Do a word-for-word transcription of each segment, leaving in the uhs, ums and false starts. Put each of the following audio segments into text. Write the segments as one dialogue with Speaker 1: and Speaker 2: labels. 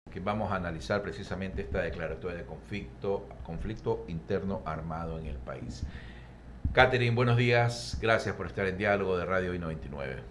Speaker 1: que vamos a analizar precisamente esta declaratoria de conflicto, conflicto interno armado en el país. Catherine, buenos días. Gracias por estar en Diálogo de Radio I noventa y nueve.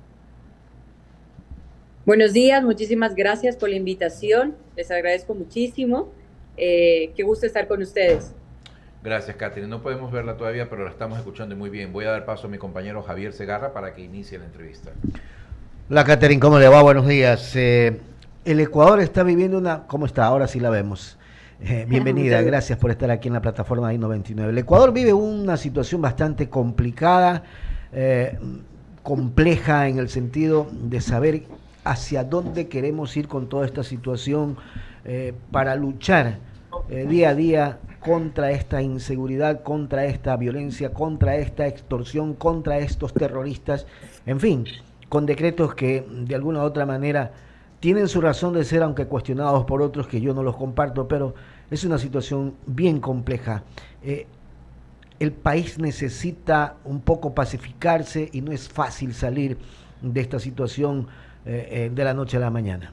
Speaker 2: Buenos días, muchísimas gracias por la invitación. Les agradezco muchísimo. Eh, qué gusto estar con ustedes.
Speaker 1: Gracias, Catherine. No podemos verla todavía, pero la estamos escuchando muy bien. Voy a dar paso a mi compañero Javier Segarra para que inicie la entrevista.
Speaker 3: Hola, Catherine, ¿cómo le va? Buenos días. Eh, el Ecuador está viviendo una... ¿Cómo está? Ahora sí la vemos. Eh, bienvenida, gracias por estar aquí en la plataforma I noventa y nueve. El Ecuador vive una situación bastante complicada, eh, compleja en el sentido de saber hacia dónde queremos ir con toda esta situación eh, para luchar eh, día a día contra esta inseguridad, contra esta violencia, contra esta extorsión, contra estos terroristas, en fin, con decretos que de alguna u otra manera tienen su razón de ser, aunque cuestionados por otros que yo no los comparto, pero es una situación bien compleja. Eh, el país necesita un poco pacificarse y no es fácil salir de esta situación eh, eh, de la noche a la mañana.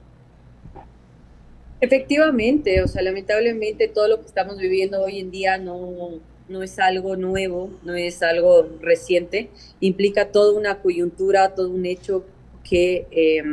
Speaker 2: Efectivamente, o sea, lamentablemente todo lo que estamos viviendo hoy en día no, no es algo nuevo, no es algo reciente, implica toda una coyuntura, todo un hecho que eh,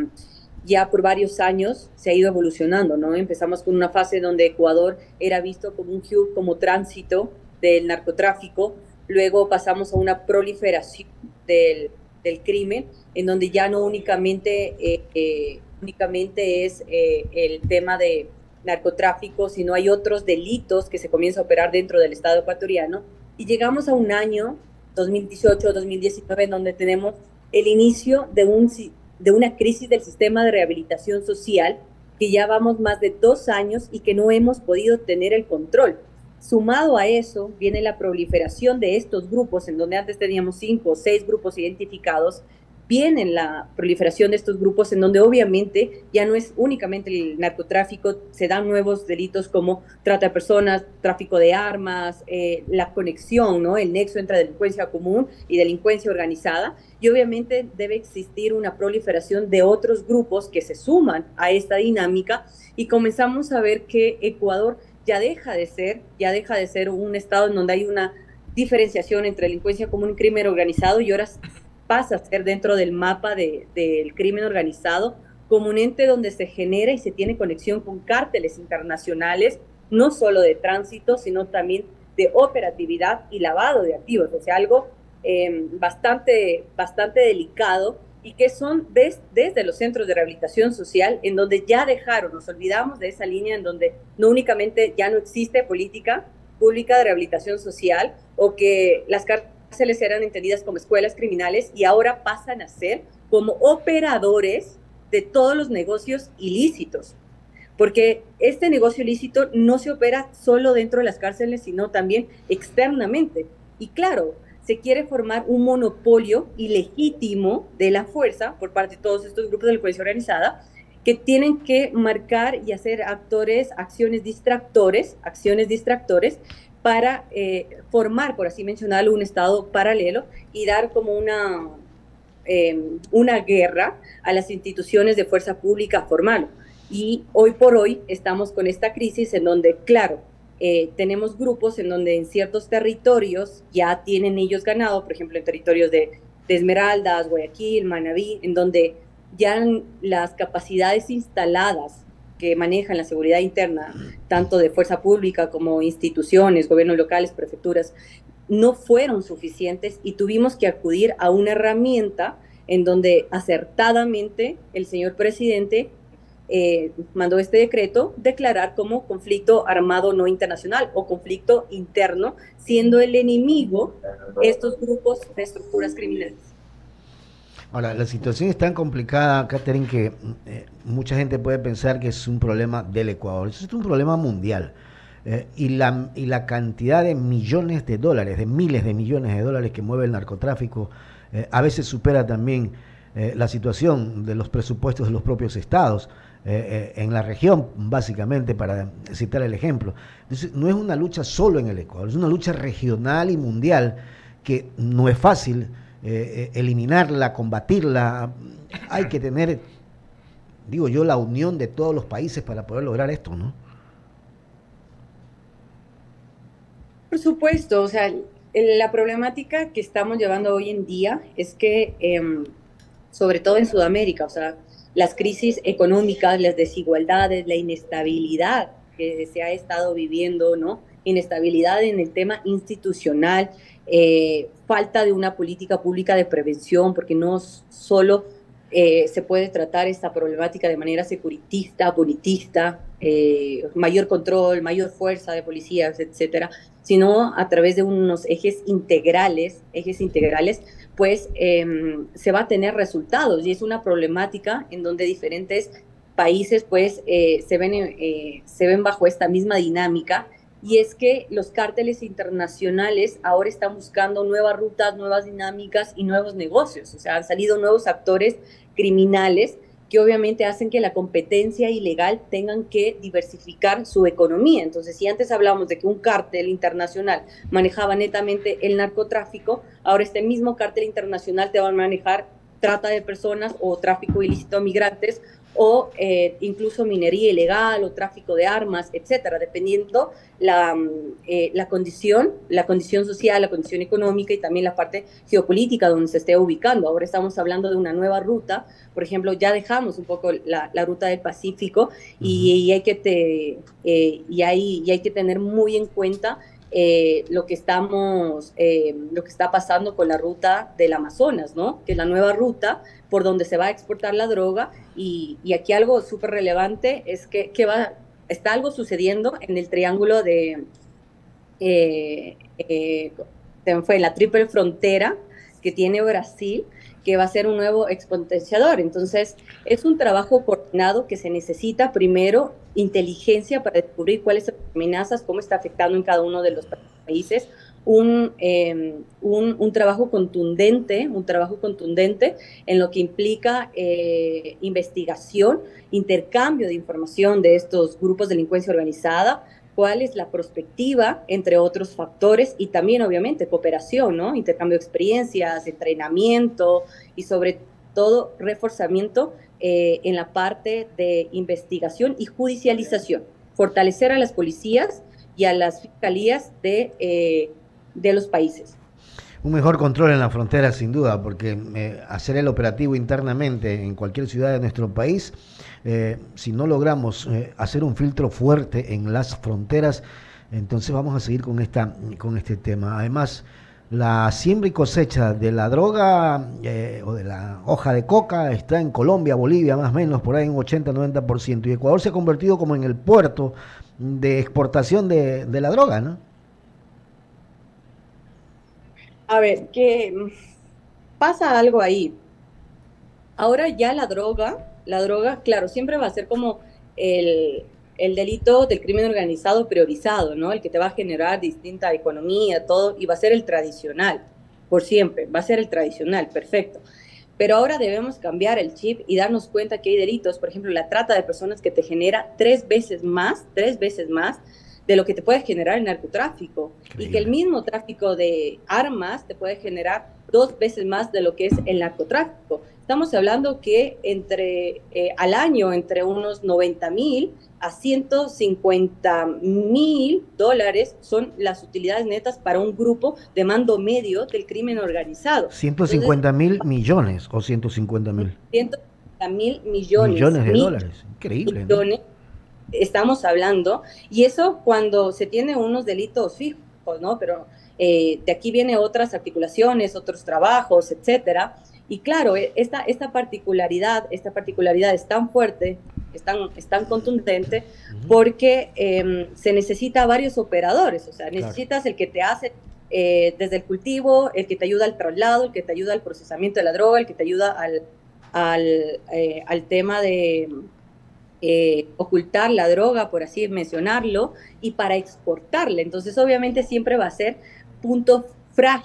Speaker 2: ya por varios años se ha ido evolucionando, ¿no? Empezamos con una fase donde Ecuador era visto como un hub, como tránsito del narcotráfico, luego pasamos a una proliferación del, del crimen, en donde ya no únicamente, eh, eh, únicamente es eh, el tema de narcotráfico, sino hay otros delitos que se comienzan a operar dentro del Estado ecuatoriano, y llegamos a un año, dos mil dieciocho, dos mil diecinueve, en donde tenemos el inicio de un de una crisis del sistema de rehabilitación social que ya vamos más de dos años y que no hemos podido tener el control. Sumado a eso, viene la proliferación de estos grupos, en donde antes teníamos cinco o seis grupos identificados, viene la proliferación de estos grupos en donde obviamente ya no es únicamente el narcotráfico, se dan nuevos delitos como trata de personas, tráfico de armas, eh, la conexión, ¿no? El nexo entre delincuencia común y delincuencia organizada, y obviamente debe existir una proliferación de otros grupos que se suman a esta dinámica, y comenzamos a ver que Ecuador ya deja de ser, ya deja de ser un estado en donde hay una diferenciación entre delincuencia común y crimen organizado, y ahora pasa a ser dentro del mapa de, del crimen organizado como un ente donde se genera y se tiene conexión con cárteles internacionales, no solo de tránsito, sino también de operatividad y lavado de activos, o sea, algo eh, bastante, bastante delicado, y que son des, desde los centros de rehabilitación social, en donde ya dejaron, nos olvidamos de esa línea en donde no únicamente ya no existe política pública de rehabilitación social, o que las cárceles eran entendidas como escuelas criminales y ahora pasan a ser como operadores de todos los negocios ilícitos, porque este negocio ilícito no se opera solo dentro de las cárceles, sino también externamente. Y claro, se quiere formar un monopolio ilegítimo de la fuerza por parte de todos estos grupos de delincuencia organizada, que tienen que marcar y hacer actores, acciones distractores, acciones distractores, para eh, formar, por así mencionarlo, un estado paralelo y dar como una, eh, una guerra a las instituciones de fuerza pública formal. Y hoy por hoy estamos con esta crisis en donde, claro, eh, tenemos grupos en donde en ciertos territorios ya tienen ellos ganado, por ejemplo, en territorios de, de Esmeraldas, Guayaquil, Manabí, en donde ya las capacidades instaladas que manejan la seguridad interna, tanto de fuerza pública como instituciones, gobiernos locales, prefecturas, no fueron suficientes y tuvimos que acudir a una herramienta en donde acertadamente el señor presidente eh, mandó este decreto declarar como conflicto armado no internacional o conflicto interno, siendo el enemigo estos grupos de estructuras criminales.
Speaker 3: Ahora, la situación es tan complicada, Catherine, que eh, mucha gente puede pensar que es un problema del Ecuador. Eso es un problema mundial. Eh, y, la, y la cantidad de millones de dólares, de miles de millones de dólares que mueve el narcotráfico, eh, a veces supera también eh, la situación de los presupuestos de los propios estados eh, eh, en la región, básicamente, para citar el ejemplo. Entonces, no es una lucha solo en el Ecuador, es una lucha regional y mundial que no es fácil Eh, eliminarla, combatirla. Hay que tener digo yo, la unión de todos los países para poder lograr esto, ¿no?
Speaker 2: Por supuesto, o sea, el- la problemática que estamos llevando hoy en día es que, em, sobre todo en Sudamérica, o sea, las crisis económicas, las desigualdades, la inestabilidad que se ha estado viviendo, ¿no? Inestabilidad en el tema institucional, eh, falta de una política pública de prevención, porque no s- solo eh, se puede tratar esta problemática de manera securitista, politista, eh, mayor control, mayor fuerza de policías, etcétera, sino a través de unos ejes integrales, ejes integrales, pues eh, se va a tener resultados y es una problemática en donde diferentes países pues eh, se, ven, eh, se ven bajo esta misma dinámica y es que los cárteles internacionales ahora están buscando nuevas rutas, nuevas dinámicas y nuevos negocios, o sea, han salido nuevos actores criminales que obviamente hacen que la competencia ilegal tengan que diversificar su economía. Entonces, si antes hablábamos de que un cártel internacional manejaba netamente el narcotráfico, ahora este mismo cártel internacional te va a manejar trata de personas o tráfico ilícito de migrantes o eh, incluso minería ilegal o tráfico de armas, etcétera, dependiendo la, eh, la condición, la condición social, la condición económica y también la parte geopolítica donde se esté ubicando. Ahora estamos hablando de una nueva ruta, por ejemplo, ya dejamos un poco la, la ruta del Pacífico y, y, hay, que te, eh, y, hay, y hay que tener muy en cuenta Eh, lo que estamos, eh, lo que está pasando con la ruta del Amazonas, ¿no? Que es la nueva ruta por donde se va a exportar la droga y, y aquí algo súper relevante es que, que va, está algo sucediendo en el triángulo de, eh, eh, fue la triple frontera que tiene Brasil, que va a ser un nuevo exponenciador. Entonces, es un trabajo coordinado que se necesita primero inteligencia para descubrir cuáles son las amenazas, cómo está afectando en cada uno de los países, un, eh, un, un trabajo contundente, un trabajo contundente en lo que implica eh, investigación, intercambio de información de estos grupos de delincuencia organizada, cuál es la perspectiva, entre otros factores, y también, obviamente, cooperación, ¿no? Intercambio de experiencias, entrenamiento y, sobre todo, reforzamiento eh, en la parte de investigación y judicialización. Fortalecer a las policías y a las fiscalías de, eh, de los países.
Speaker 3: Un mejor control en la frontera, sin duda, porque eh, hacer el operativo internamente en cualquier ciudad de nuestro país, eh, si no logramos eh, hacer un filtro fuerte en las fronteras, entonces vamos a seguir con, esta, con este tema. Además, la siembra y cosecha de la droga eh, o de la hoja de coca está en Colombia, Bolivia, más o menos, por ahí en ochenta a noventa por ciento. Y Ecuador se ha convertido como en el puerto de exportación de, de la droga, ¿no?
Speaker 2: A ver, que pasa algo ahí. Ahora ya la droga, la droga, claro, siempre va a ser como el, el delito del crimen organizado priorizado, ¿no? El que te va a generar distinta economía, todo, y va a ser el tradicional, por siempre, va a ser el tradicional, perfecto. Pero ahora debemos cambiar el chip y darnos cuenta que hay delitos, por ejemplo, la trata de personas que te genera tres veces más, tres veces más de lo que te puede generar el narcotráfico. Increíble. Y que el mismo tráfico de armas te puede generar dos veces más de lo que es el narcotráfico. Estamos hablando que entre eh, al año entre unos noventa mil a ciento cincuenta mil dólares son las utilidades netas para un grupo de mando medio del crimen organizado.
Speaker 3: ciento cincuenta mil millones o ciento cincuenta mil.
Speaker 2: ciento cincuenta mil millones.
Speaker 3: Millones de
Speaker 2: mil
Speaker 3: dólares. Increíble,
Speaker 2: millones,
Speaker 3: ¿no?
Speaker 2: Estamos hablando, y eso cuando se tiene unos delitos fijos, ¿no? Pero eh, de aquí vienen otras articulaciones, otros trabajos, etcétera. Y claro, esta, esta particularidad, esta particularidad es tan fuerte, es tan, es tan contundente, uh-huh. porque eh, se necesita varios operadores, o sea, necesitas claro. el que te hace eh, desde el cultivo, el que te ayuda al traslado, el que te ayuda al procesamiento de la droga, el que te ayuda al, al, eh, al tema de eh, ocultar la droga, por así mencionarlo, y para exportarla. Entonces, obviamente, siempre va a ser punto frágil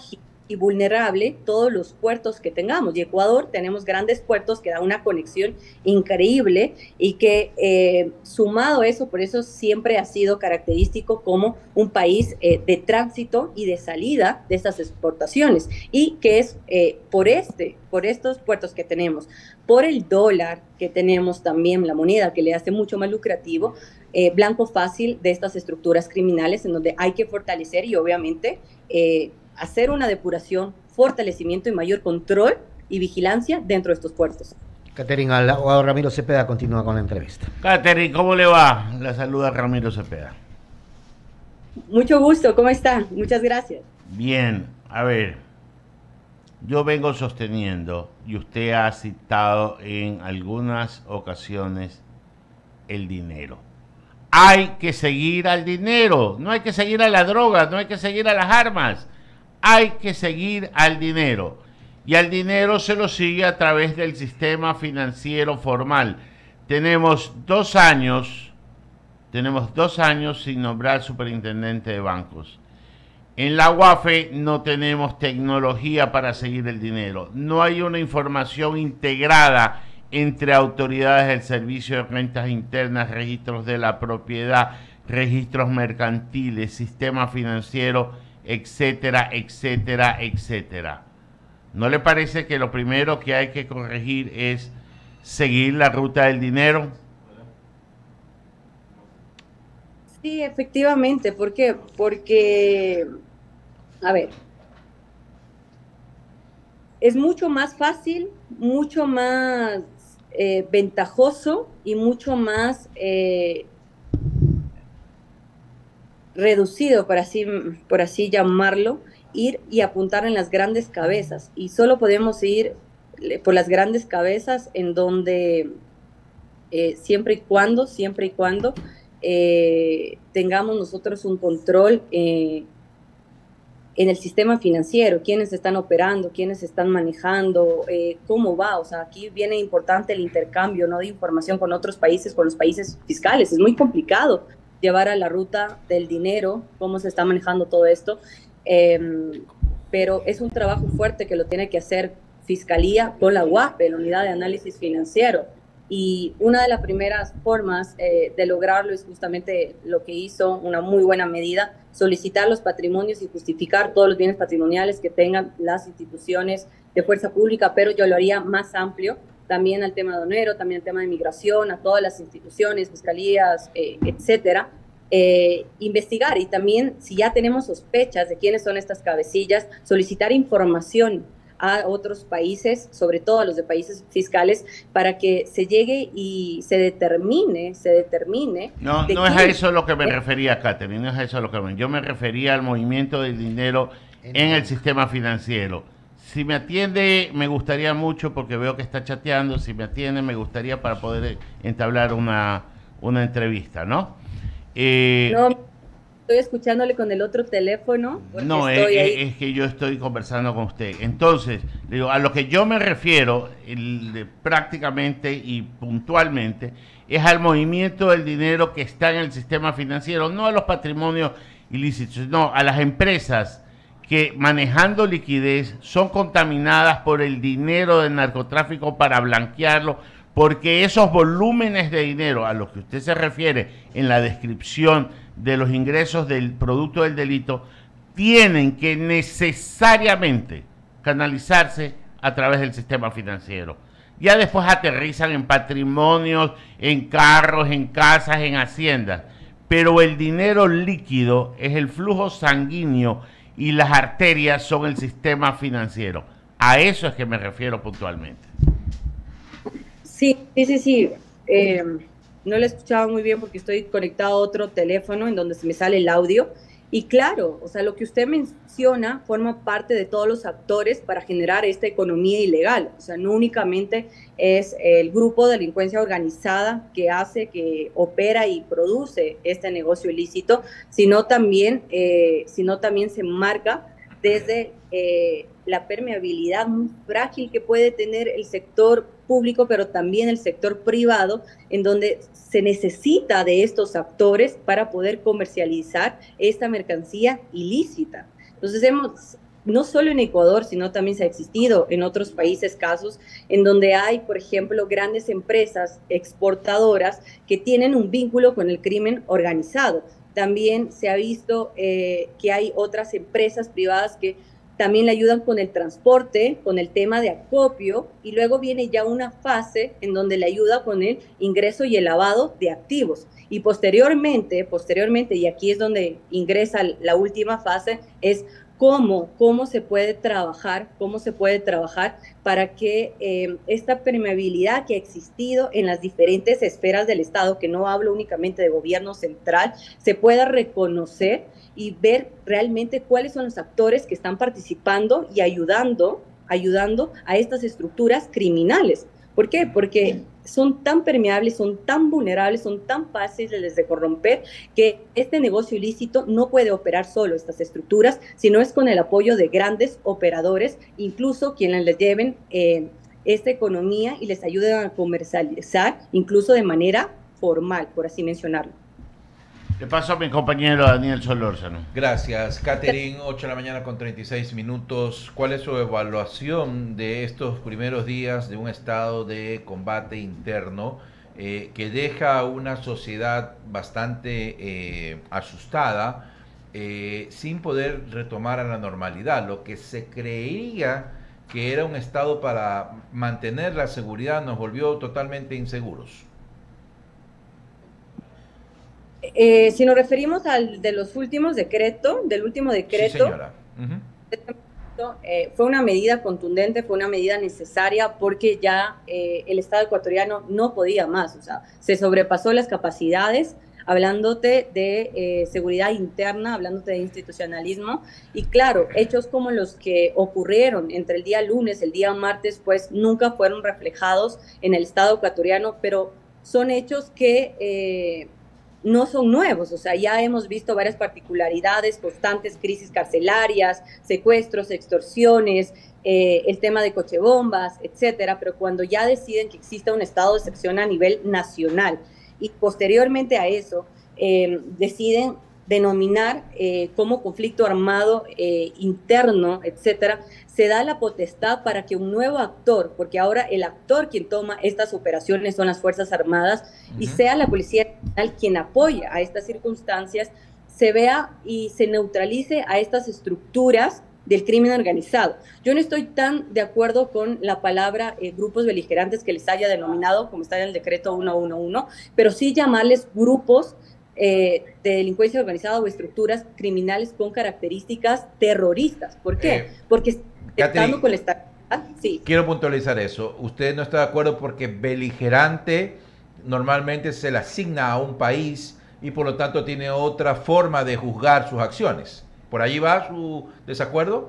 Speaker 2: y vulnerable todos los puertos que tengamos. Y Ecuador tenemos grandes puertos que dan una conexión increíble y que eh, sumado a eso, por eso siempre ha sido característico como un país eh, de tránsito y de salida de estas exportaciones, y que es eh, por este, por estos puertos que tenemos, por el dólar que tenemos también, la moneda que le hace mucho más lucrativo, eh, blanco fácil de estas estructuras criminales en donde hay que fortalecer y obviamente eh, hacer una depuración, fortalecimiento y mayor control y vigilancia dentro de estos puertos.
Speaker 3: Catherine, al abogado Ramiro Cepeda continúa con la entrevista.
Speaker 4: Catherine, ¿cómo le va? La saluda Ramiro Cepeda.
Speaker 2: Mucho gusto, ¿cómo está? Muchas gracias.
Speaker 4: Bien, a ver, yo vengo sosteniendo, y usted ha citado en algunas ocasiones, el dinero. Hay que seguir al dinero, no hay que seguir a la droga, no hay que seguir a las armas. Hay que seguir al dinero, y al dinero se lo sigue a través del sistema financiero formal. Tenemos dos años, tenemos dos años sin nombrar superintendente de bancos. En la U A F E no tenemos tecnología para seguir el dinero. No hay una información integrada entre autoridades del Servicio de Rentas Internas, registros de la propiedad, registros mercantiles, sistema financiero, etcétera, etcétera, etcétera. ¿No le parece que lo primero que hay que corregir es seguir la ruta del dinero?
Speaker 2: Sí, efectivamente. ¿Por qué? Porque, a ver, es mucho más fácil, mucho más eh, ventajoso y mucho más eh, reducido, por así, por así llamarlo, ir y apuntar en las grandes cabezas. Y solo podemos ir por las grandes cabezas en donde eh, siempre y cuando, siempre y cuando eh, tengamos nosotros un control eh, en el sistema financiero, quiénes están operando, quiénes están manejando, eh, cómo va. O sea, aquí viene importante el intercambio, ¿no?, de información con otros países, con los países fiscales. Es muy complicado llevar a la ruta del dinero, cómo se está manejando todo esto, eh, pero es un trabajo fuerte que lo tiene que hacer Fiscalía con la U A P E, la Unidad de Análisis Financiero, y una de las primeras formas eh, de lograrlo es justamente lo que hizo, una muy buena medida, solicitar los patrimonios y justificar todos los bienes patrimoniales que tengan las instituciones de fuerza pública, pero yo lo haría más amplio, también al tema de Onero, también al tema de migración, a todas las instituciones, fiscalías, eh, etcétera, eh, investigar, y también, si ya tenemos sospechas de quiénes son estas cabecillas, solicitar información a otros países, sobre todo a los de países fiscales, para que se llegue y se determine, se determine...
Speaker 4: No,
Speaker 2: de
Speaker 4: no es
Speaker 2: quién...
Speaker 4: a eso lo que me refería, Catherine, no es a eso lo que me... Yo me refería al movimiento del dinero en el sistema financiero. Si me atiende, me gustaría mucho, porque veo que está chateando. Si me atiende, me gustaría para poder entablar una, una entrevista, ¿no? Eh,
Speaker 2: no, estoy escuchándole con el otro teléfono.
Speaker 4: No, es, es que yo estoy conversando con usted. Entonces, digo, a lo que yo me refiero, el, prácticamente y puntualmente, es al movimiento del dinero que está en el sistema financiero, no a los patrimonios ilícitos, no, a las empresas que manejando liquidez son contaminadas por el dinero del narcotráfico para blanquearlo, porque esos volúmenes de dinero a los que usted se refiere en la descripción de los ingresos del producto del delito tienen que necesariamente canalizarse a través del sistema financiero. Ya después aterrizan en patrimonios, en carros, en casas, en haciendas, pero el dinero líquido es el flujo sanguíneo y las arterias son el sistema financiero. A eso es que me refiero puntualmente.
Speaker 2: Sí, sí, sí, sí. Eh, no lo he escuchado muy bien porque estoy conectado a otro teléfono en donde se me sale el audio. Y claro, o sea, lo que usted menciona forma parte de todos los actores para generar esta economía ilegal. O sea, no únicamente es el grupo de delincuencia organizada que hace, que opera y produce este negocio ilícito, sino también, eh, sino también se marca desde eh, la permeabilidad muy frágil que puede tener el sector público, pero también el sector privado, en donde se necesita de estos actores para poder comercializar esta mercancía ilícita. Entonces hemos, no solo en Ecuador, sino también se ha existido en otros países casos en donde hay, por ejemplo, grandes empresas exportadoras que tienen un vínculo con el crimen organizado. También se ha visto eh, que hay otras empresas privadas que también le ayudan con el transporte, con el tema de acopio, y luego viene ya una fase en donde le ayuda con el ingreso y el lavado de activos. Y posteriormente, posteriormente, y aquí es donde ingresa la última fase, es cómo, cómo se puede trabajar, cómo se puede trabajar para que eh, esta permeabilidad que ha existido en las diferentes esferas del Estado, que no hablo únicamente de gobierno central, se pueda reconocer y ver realmente cuáles son los actores que están participando y ayudando, ayudando a estas estructuras criminales. ¿Por qué? Porque son tan permeables, son tan vulnerables, son tan fáciles de corromper que este negocio ilícito no puede operar solo estas estructuras, sino es con el apoyo de grandes operadores, incluso quienes les lleven eh, esta economía y les ayuden a comercializar, incluso de manera formal, por así mencionarlo.
Speaker 4: Le paso a mi compañero Daniel Solórzano.
Speaker 1: Gracias, Catherine. ocho de la mañana con treinta y seis minutos. ¿Cuál es su evaluación de estos primeros días de un estado de combate interno eh, que deja a una sociedad bastante eh, asustada, eh, sin poder retomar a la normalidad? Lo que se creía que era un estado para mantener la seguridad nos volvió totalmente inseguros.
Speaker 2: Eh, si nos referimos al de los últimos decretos, del último decreto,
Speaker 1: sí, señora. Uh-huh.
Speaker 2: eh, fue una medida contundente, fue una medida necesaria porque ya eh, el Estado ecuatoriano no podía más, o sea, se sobrepasó las capacidades, hablándote de eh, seguridad interna, hablándote de institucionalismo, y claro, hechos como los que ocurrieron entre el día lunes y el día martes, pues nunca fueron reflejados en el Estado ecuatoriano, pero son hechos que eh, no son nuevos, o sea, ya hemos visto varias particularidades, constantes crisis carcelarias, secuestros, extorsiones, eh, el tema de cochebombas, etcétera, pero cuando ya deciden que exista un estado de excepción a nivel nacional y posteriormente a eso eh, deciden denominar eh, como conflicto armado eh, interno, etcétera, se da la potestad para que un nuevo actor, porque ahora el actor quien toma estas operaciones son las Fuerzas Armadas, uh-huh. y sea la Policía Nacional quien apoya a estas circunstancias, se vea y se neutralice a estas estructuras del crimen organizado. Yo no estoy tan de acuerdo con la palabra eh, grupos beligerantes que les haya denominado, como está en el decreto ciento once, pero sí llamarles grupos Eh, de delincuencia organizada o estructuras criminales con características terroristas. ¿Por qué?
Speaker 1: Eh,
Speaker 2: Porque estando con la estabilidad, sí.
Speaker 1: Quiero puntualizar eso. Usted no está de acuerdo porque beligerante normalmente se le asigna a un país y por lo tanto tiene otra forma de juzgar sus acciones. ¿Por allí va su desacuerdo?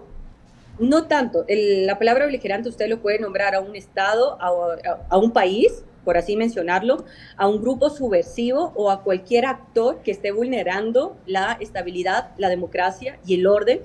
Speaker 2: No tanto. El, la palabra beligerante usted lo puede nombrar a un estado, a, a, a un país, por así mencionarlo, a un grupo subversivo o a cualquier actor que esté vulnerando la estabilidad, la democracia y el orden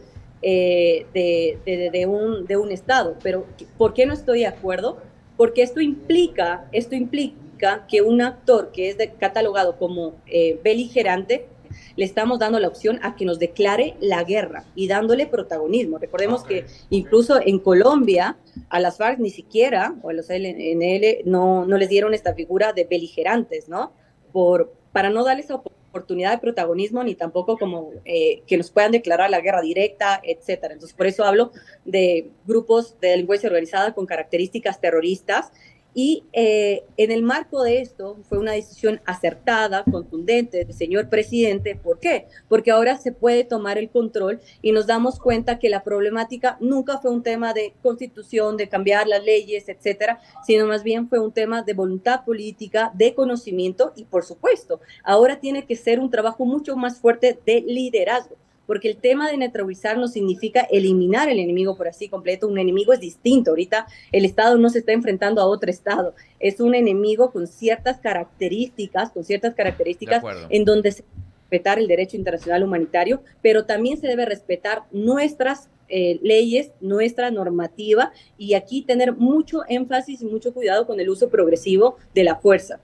Speaker 2: eh, de, de, de, un, de un Estado. Pero, ¿por qué no estoy de acuerdo? Porque esto implica, esto implica que un actor que es de, catalogado como eh, beligerante, le estamos dando la opción a que nos declare la guerra y dándole protagonismo. Recordemos okay. que incluso en Colombia a las FARC ni siquiera, o a los L N L, no, no les dieron esta figura de beligerantes, ¿no? Por, para no darles oportunidad de protagonismo ni tampoco como eh, que nos puedan declarar la guerra directa, etcétera. Entonces, por eso hablo de grupos de delincuencia organizada con características terroristas. Y eh, en el marco de esto fue una decisión acertada, contundente del señor presidente. ¿Por qué? Porque ahora se puede tomar el control y nos damos cuenta que la problemática nunca fue un tema de constitución, de cambiar las leyes, etcétera, sino más bien fue un tema de voluntad política, de conocimiento y, por supuesto, ahora tiene que ser un trabajo mucho más fuerte de liderazgo. Porque el tema de neutralizar no significa eliminar el enemigo por así completo. Un enemigo es distinto. Ahorita el Estado no se está enfrentando a otro Estado. Es un enemigo con ciertas características, con ciertas características en donde se debe respetar el derecho internacional humanitario, pero también se debe respetar nuestras eh, leyes, nuestra normativa, y aquí tener mucho énfasis y mucho cuidado con el uso progresivo de la fuerza.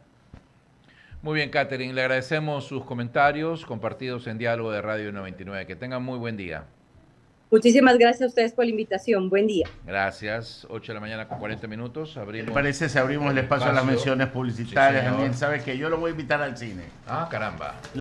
Speaker 1: Muy bien, Catherine, le agradecemos sus comentarios compartidos en Diálogo de Radio noventa y nueve. Que tengan muy buen día.
Speaker 2: Muchísimas gracias a ustedes por la invitación. Buen día.
Speaker 1: Gracias. ocho de la mañana con cuarenta minutos. Abrimos.
Speaker 4: ¿Te parece si abrimos el espacio a las menciones publicitarias?
Speaker 1: Sí,
Speaker 4: También sabes que yo lo voy a invitar al cine.
Speaker 1: Ah, caramba.